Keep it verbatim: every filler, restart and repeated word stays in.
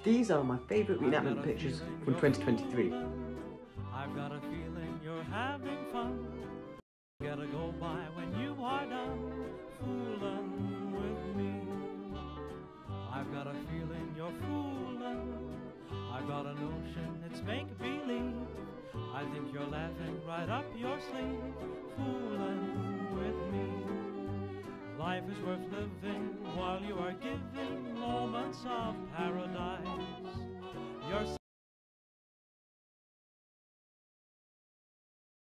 These are my favourite reenactment pictures from twenty twenty-three. I've got a feeling you're having fun. Gotta go by when you are done fooling with me. I've got a feeling you're fooling. I've got a notion it's make-believe. I think you're laughing right up your sleeve, fooling with me. Life is worth living while you are giving moments of paradise.